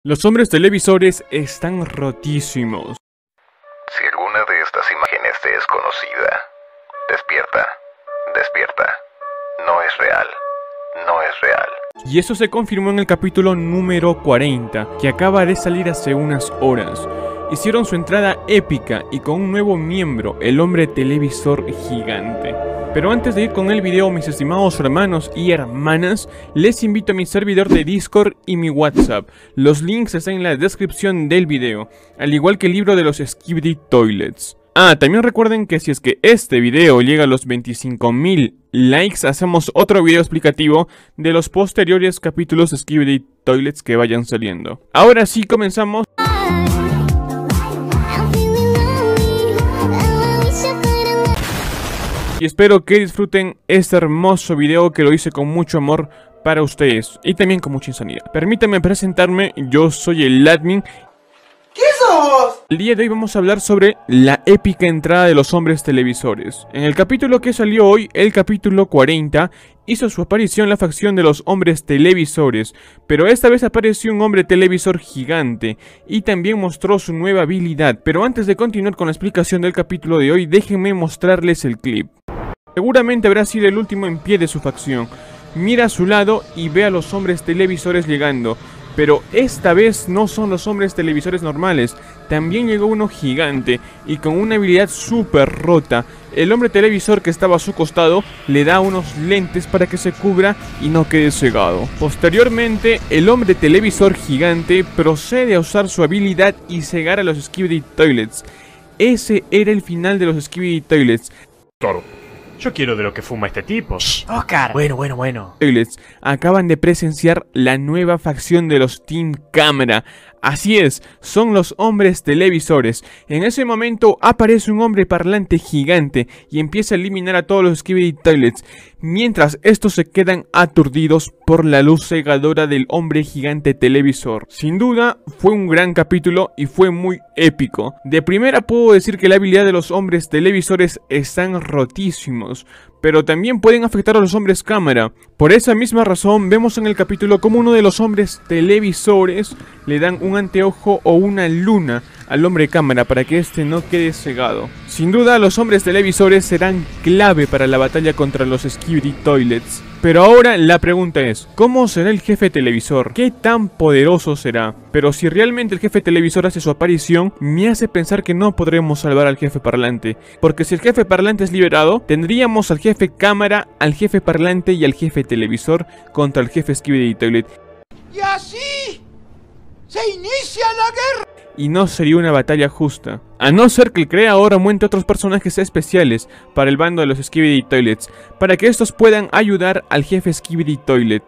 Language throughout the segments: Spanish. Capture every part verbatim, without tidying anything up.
Los hombres televisores están rotísimos. Si alguna de estas imágenes te es conocida, despierta, despierta. No es real, no es real. Y eso se confirmó en el capítulo número cuarenta, que acaba de salir hace unas horas. Hicieron su entrada épica y con un nuevo miembro, el hombre televisor gigante. Pero antes de ir con el video, mis estimados hermanos y hermanas, les invito a mi servidor de Discord y mi WhatsApp. Los links están en la descripción del video, al igual que el libro de los Skibidi Toilets. Ah, también recuerden que si es que este video llega a los veinticinco mil likes, hacemos otro video explicativo de los posteriores capítulos de Skibidi Toilets que vayan saliendo. Ahora sí, comenzamos. Y espero que disfruten este hermoso video que lo hice con mucho amor para ustedes y también con mucha insanidad. Permítanme presentarme, yo soy el admin. ¿Qué sos? El día de hoy vamos a hablar sobre la épica entrada de los hombres televisores. En el capítulo que salió hoy, el capítulo cuarenta, hizo su aparición la facción de los hombres televisores, pero esta vez apareció un hombre televisor gigante y también mostró su nueva habilidad. Pero antes de continuar con la explicación del capítulo de hoy, déjenme mostrarles el clip. Seguramente habrá sido el último en pie de su facción. Mira a su lado y ve a los hombres televisores llegando. Pero esta vez no son los hombres televisores normales, también llegó uno gigante y con una habilidad súper rota. El hombre televisor que estaba a su costado le da unos lentes para que se cubra y no quede cegado. Posteriormente, el hombre televisor gigante procede a usar su habilidad y cegar a los Skibidi Toilets. Ese era el final de los Skibidi Toilets. Claro. Yo quiero de lo que fuma este tipo. Shh, Oscar. Bueno, bueno, bueno. Toilets acaban de presenciar la nueva facción de los Team Cámara. Así es, son los hombres televisores. En ese momento aparece un hombre parlante gigante y empieza a eliminar a todos los Skibidi Toilets, mientras estos se quedan aturdidos por la luz cegadora del hombre gigante televisor. Sin duda, fue un gran capítulo y fue muy épico. De primera puedo decir que la habilidad de los hombres televisores están rotísimos, pero también pueden afectar a los hombres cámara. Por esa misma razón vemos en el capítulo como uno de los hombres televisores le dan un anteojo o una luna al hombre cámara para que este no quede cegado. Sin duda los hombres televisores serán clave para la batalla contra los Skibidi Toilets. Pero ahora la pregunta es, ¿cómo será el jefe televisor? ¿Qué tan poderoso será? Pero si realmente el jefe televisor hace su aparición, me hace pensar que no podremos salvar al jefe parlante. Porque si el jefe parlante es liberado, tendríamos al jefe cámara, al jefe parlante y al jefe televisor contra el jefe Skibidi Toilet. Y así se inicia la guerra. Y no sería una batalla justa, a no ser que el creador aumente otros personajes especiales para el bando de los Skibidi Toilets, para que estos puedan ayudar al jefe Skibidi Toilet.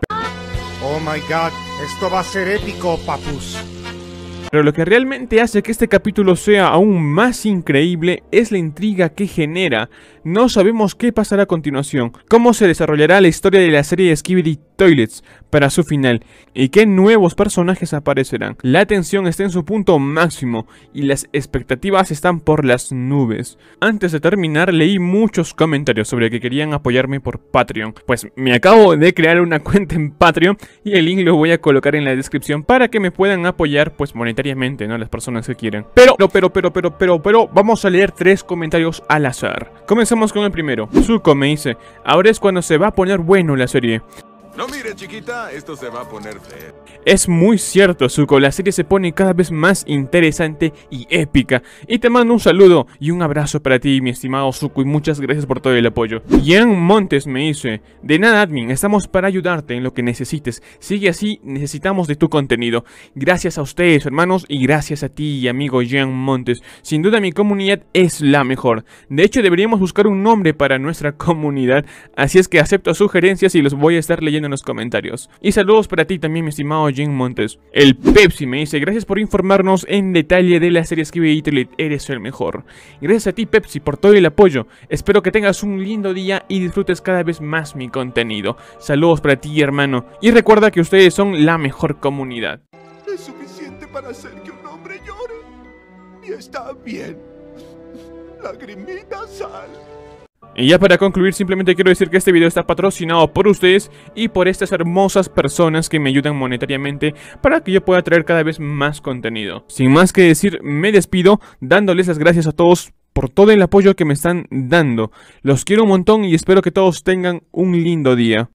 Oh my god, esto va a ser épico, papus. Pero lo que realmente hace que este capítulo sea aún más increíble es la intriga que genera. No sabemos qué pasará a continuación, cómo se desarrollará la historia de la serie de Skibidi Toilets para su final y qué nuevos personajes aparecerán. La tensión está en su punto máximo y las expectativas están por las nubes. Antes de terminar, leí muchos comentarios sobre que querían apoyarme por Patreon. Pues me acabo de crear una cuenta en Patreon y el link lo voy a colocar en la descripción para que me puedan apoyar pues monetariamente, ¿no? Las personas que quieran. Pero, pero, pero, pero, pero, pero, vamos a leer tres comentarios al azar. Comenzamos con el primero. Zuko me dice, ahora es cuando se va a poner bueno la serie. No mires, chiquita, esto se va a poner feo. Es muy cierto, Zuko, la serie se pone cada vez más interesante y épica. Y te mando un saludo y un abrazo para ti, mi estimado Zuko, y muchas gracias por todo el apoyo. Ian Montes me dice, de nada admin, estamos para ayudarte en lo que necesites. Sigue así, necesitamos de tu contenido. Gracias a ustedes, hermanos, y gracias a ti, amigo Ian Montes. Sin duda mi comunidad es la mejor. De hecho, deberíamos buscar un nombre para nuestra comunidad. Así es que acepto sugerencias y los voy a estar leyendo en los comentarios. Y saludos para ti también, mi estimado Jim Montes. El Pepsi me dice, gracias por informarnos en detalle de la serie Skibidi Toilet, eres el mejor. Gracias a ti, Pepsi, por todo el apoyo. Espero que tengas un lindo día y disfrutes cada vez más mi contenido. Saludos para ti, hermano. Y recuerda que ustedes son la mejor comunidad. Es suficiente para hacer que un hombre llore. Y está bien. Lagrimita, sal. Y ya para concluir, simplemente quiero decir que este video está patrocinado por ustedes y por estas hermosas personas que me ayudan monetariamente para que yo pueda traer cada vez más contenido. Sin más que decir, me despido dándoles las gracias a todos por todo el apoyo que me están dando. Los quiero un montón y espero que todos tengan un lindo día.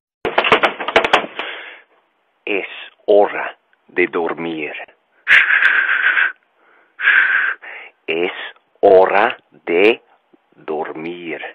Es hora de dormir. Es hora de dormir.